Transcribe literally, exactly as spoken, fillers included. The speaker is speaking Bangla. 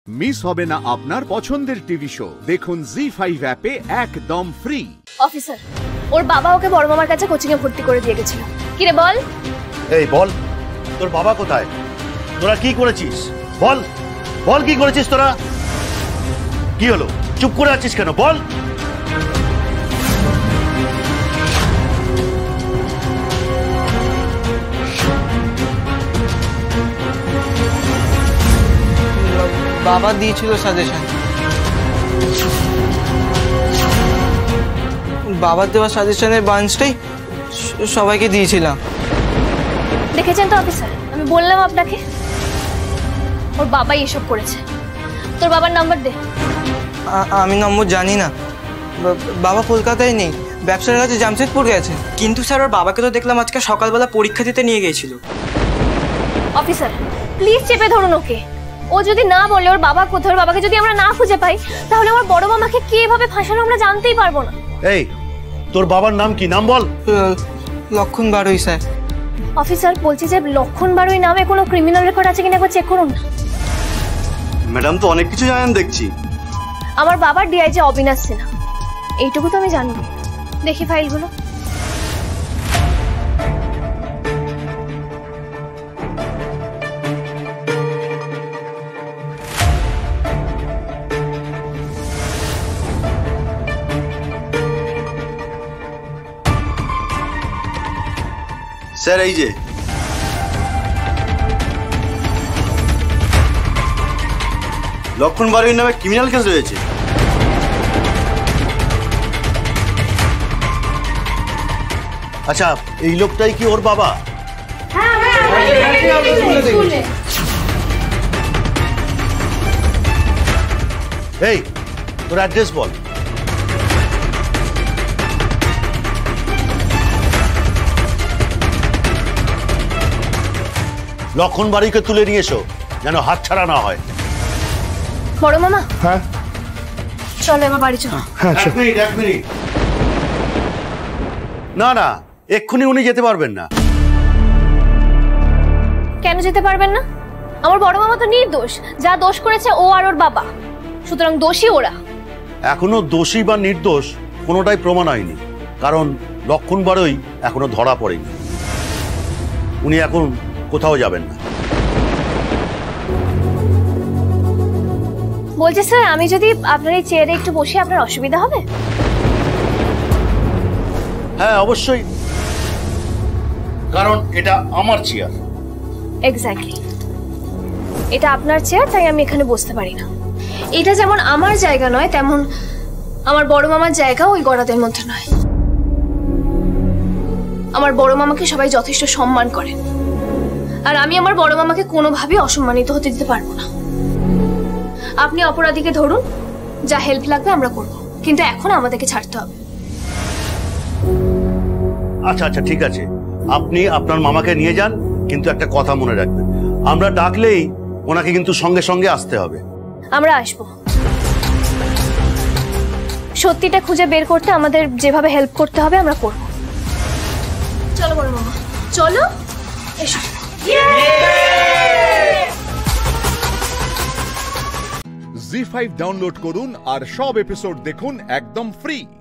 মিস হবে না আপনার পছন্দের টিভি শো। দেখুন জি ফাইভ অ্যাপে একদম ফ্রি। অফিসার, ওর বাবা ওকে বড় মামার কাছে কোচিং এ ভর্তি করে দিয়ে গেছিল। কি রে বল? এই বল, তোর বাবা কোথায়? তোরা কি করেছিস? বল বল কি করেছিস তোরা? কি হলো, চুপ করে আছিস কেন? বল। বাবা দিয়েছিল সাজেশন। বাবার দেওয়া সাজেশনের বাঞ্চটাই সবাইকে দিয়েছিলাম। দেখেছেন তো অফিসার, আমি বললাম আপনাকে ওর বাবাই এসব করেছে। তোর বাবার নাম্বার দে। আমি নম্বর জানি না, বাবা কলকাতায় নেই, ব্যবসার কাছে জামশেদপুর গেছে। কিন্তু স্যার ওর বাবাকে তো দেখলাম আজকে সকালবেলা পরীক্ষা দিতে নিয়ে গিয়েছিল। অফিসার প্লিজ চেপে ধরুন ওকে। ও যদি না বলে ওর বাবা কোথায়, ওর বাবাকে যদি আমরা না খুঁজে পাই, তাহলে আমার বড় মামাকে কি এভাবে ফাঁসানো আমরা জানতেই পারবো না। এই তোর বাবার নাম কি? নাম বল। লক্ষণ বারুই স্যার। অফিসার বলছি যে লক্ষণ বারুই নামে কোনো ক্রিমিনাল রেকর্ড আছে কিনা একবার চেক করুন না। ম্যাডাম তো অনেক কিছু জানেন দেখছি। আমার বাবার ডিআইজি অবিনাশ সিনহা, এইটুকু তো আমি জানি। দেখি ফাইলগুলো। স্যার এই যে লক্ষণ বারুইর নামে ক্রিমিনাল কেস রয়েছে। আচ্ছা, এই লোকটাই কি ওর বাবা? এই তোর অ্যাড্রেস বল। লক্ষণ বাড়িকে তুলে নিয়ে এসো, যেন হাত ছাড়া না হয়। বড় মামা, হ্যাঁ চলো এবার বাড়ি চলো। এক মিনিট এক মিনিট না না, এক্ষুনি উনি যেতে পারবেন না। কেন যেতে পারবেন না? আমার বড় মামা তো নির্দোষ। যা দোষ করেছে ও আর ওর বাবা, সুতরাং দোষী ওরা। এখনো দোষী বা নির্দোষ কোনোটাই প্রমাণ হয়নি, কারণ লক্ষণ বারুই এখনো ধরা পড়েনি। উনি এখন কোথাও যাবেন না। বলছি স্যার, আমি যদি আপনার এই চেয়ারে একটু বসি আপনার অসুবিধা হবে? হ্যাঁ অবশ্যই, কারণ এটা আমার চেয়ার। এক্স্যাক্টলি, এটা আপনার চেয়ার, তাই আমি এখানে বসতে পারি না। এটা যেমন আমার জায়গা নয়, তেমন আমার বড় মামার জায়গা ওই গড়াদের মধ্যে নয়। আমার বড় মামাকে সবাই যথেষ্ট সম্মান করেন, আর আমি আমার বড় মামাকে কোনোভাবেই অসম্মানিত হতে দিতে পারবো না। আপনি অপরাধীকে ধরুন, যা হেল্প লাগবে আমরা করব, কিন্তু এখন আমাদেরকে ছাড়তে হবে। আচ্ছা আচ্ছা ঠিক আছে, আপনি আপনার মামাকে নিয়ে যান, কিন্তু একটা কথা মনে রাখবেন, আমরা ডাকলেই ওনাকে কিন্তু সঙ্গে সঙ্গে আসতে হবে। আমরা আসবো। সত্যিটা খুঁজে বের করতে আমাদের যেভাবে হেল্প করতে হবে আমরা করব। চলো বড় মামা, চলো এসো। জি ফাইভ ডাউনলোড করুন আর সব এপিসোড দেখুন একদম ফ্রি।